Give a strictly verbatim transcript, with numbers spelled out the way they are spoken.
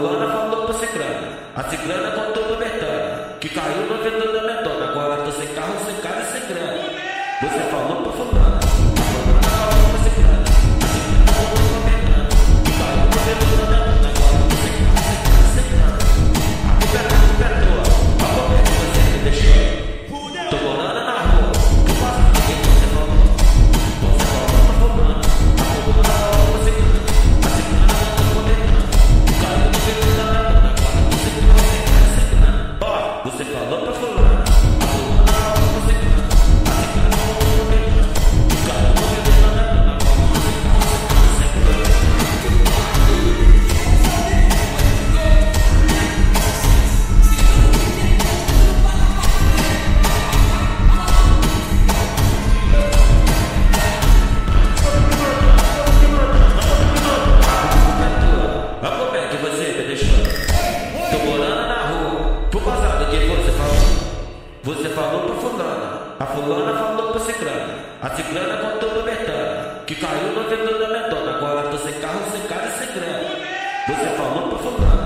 fulana falou pra ciclana, a ciclana contou pra Betânia, que caiu no vendedor da Betânia, agora tô sem carro, sem casa e sem grana. Você falou pra fulana, a fulana falou pra ciclana, a ciclana contou pra Betânia, que caiu no vendedor da Betânia, agora tô sem carro, sem casa e sem grana. A Betânia me perdoa, a como é que você me deixou? Tô morando na rua, tô fazendo o que você falou. Você falou pra fulana, a fulana falou pra ciclana, a ciclana contou pra Betânia, que caiu no vendedor da Betânia, agora tô sem carro, sem casa e sem grana. Ó, você falou pra fulana, a fulana falou pra ciclana, a ciclana contou pra Betânia, que caiu no vendedor da Betânia, agora tô sem carro, sem casa e sem grana. Ah, como é que você me deixou? Tô morando na rua, por causa do que você falou. Você falou pra fulana, a fulana falou pra ciclana, a ciclana contou pra Betânia, que caiu no vendedor da Betânia, agora tô sem carro, sem casa e sem grana. Você falou pra fulana,